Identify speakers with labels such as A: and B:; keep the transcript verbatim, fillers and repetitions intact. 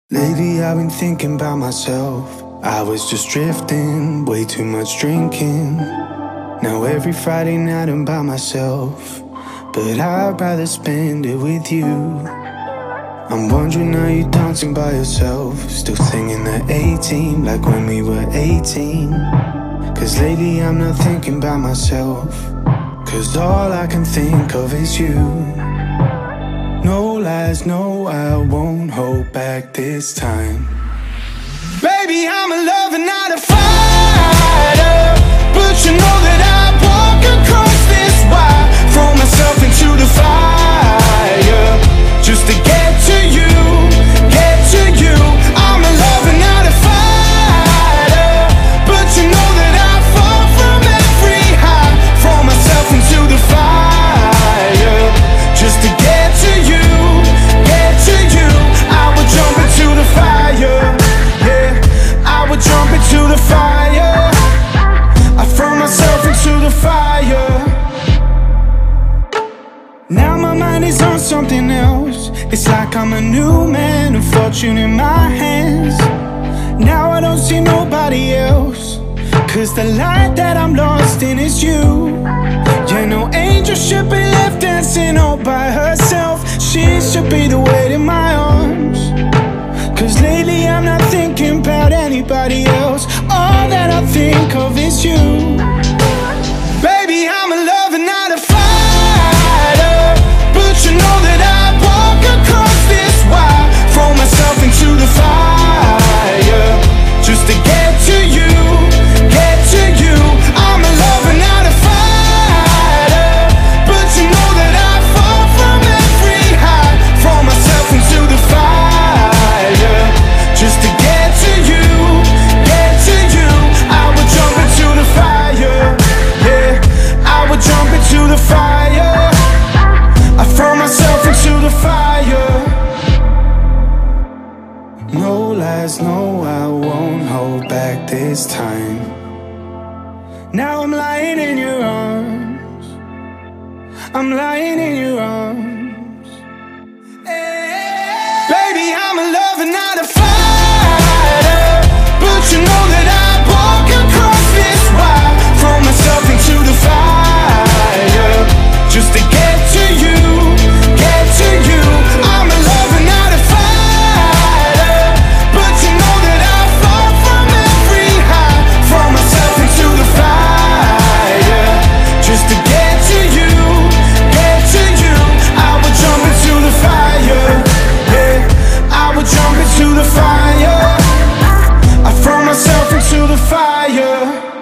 A: Lately I've been thinking about myself. I was just drifting, way too much drinking. Now every Friday night I'm by myself, but I'd rather spend it with you. I'm wondering, are you dancing by yourself? Still singing the A-Team like when we were eighteen? Cause lately I'm not thinking about myself, cause all I can think of is you. No lies, no, I won't hold back this time. Baby, I'm a lover, not a fighter, but you know that I walk across this wire, throw myself into the fire, just to get to you, get to you. I'm a lover, not a fighter, but you know that I fall from every high, throw myself into the fire, just to get to you, get to you. I would jump into the fire, yeah, I would jump into the fire. I throw myself into the fire. Now my mind is on something else. It's like I'm a new man, a fortune in my hands. Now I don't see nobody else, cause the light that I'm lost in is you. Yeah, no angel should be left dancing all by herself. She should be the weight in my arms, cause lately I'm not thinking about anybody else. All that I think of is you. Baby, I'm a lover, not a fighter, but you know that I walk across this wire, throw myself into the fire, just to get to you, get to you. I'm a lover, not a fighter, but you know that I fall from every high, throw myself into the fire, just to get to you, get to you. I would jump into the fire, yeah, I would jump into the fire. I throw myself into the fire. No lies, no, I won't hold back this time. Now I'm lying in your arms, I'm lying in your arms. Baby, I'm a lover, not a fighter, but you know that I walk across this wire, throw myself into the fire, just to get to you, get to you. I'm a lover, not a fighter, but you know that I fall from every high, throw myself into the fire, just to get to you, get to you. I would jump into the fire, yeah, I would jump into the fire. I throw myself into the fire.